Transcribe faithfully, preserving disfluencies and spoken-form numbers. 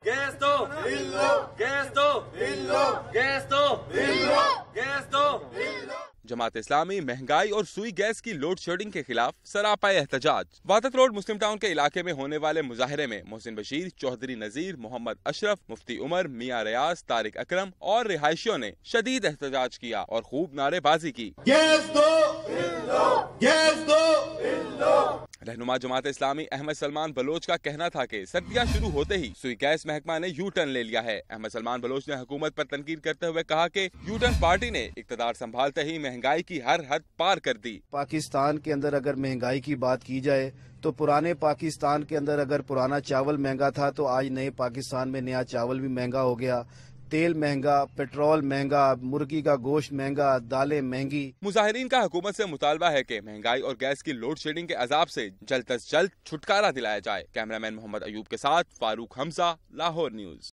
Gas दो, gas दो, gas दो, गैस दो। जमात इस्लामी महंगाई और सुई गैस की लोड शेडिंग के खिलाफ सरापा एहतजाज। वादत रोड मुस्लिम टाउन के इलाके में होने वाले मुजाहरे में मोहसिन बशीर, चौधरी नजीर, मोहम्मद अशरफ, मुफ्ती उमर, मियां रियाज, तारिक अकरम और रिहायशियों ने शदीद एहतजाज किया और खूब नारेबाजी की। गैस दो, गैस दो। रहनुमा जमात इस्लामी अहमद सलमान बलोच का कहना था कि सर्दियां शुरू होते ही सुई गैस महकमा ने यू टर्न ले लिया है। अहमद सलमान बलोच ने हुकूमत पर तनकीद करते हुए कहा कि यू टर्न पार्टी ने इक़्तिदार संभालते ही महंगाई की हर हद पार कर दी। पाकिस्तान के अंदर अगर महंगाई की बात की जाए तो पुराने पाकिस्तान के अंदर अगर पुराना चावल महंगा था तो आज नए पाकिस्तान में नया चावल भी महंगा हो गया। तेल महंगा, पेट्रोल महंगा, मुर्गी का गोश्त महंगा, दालें महंगी। मुजाहिरीन का हुकूमत से मुतालबा है कि महंगाई और गैस की लोड शेडिंग के अजाब से जल्द अज जल्द छुटकारा दिलाया जाए। कैमरामैन मोहम्मद अयूब के साथ फारूक हमजा, लाहौर न्यूज।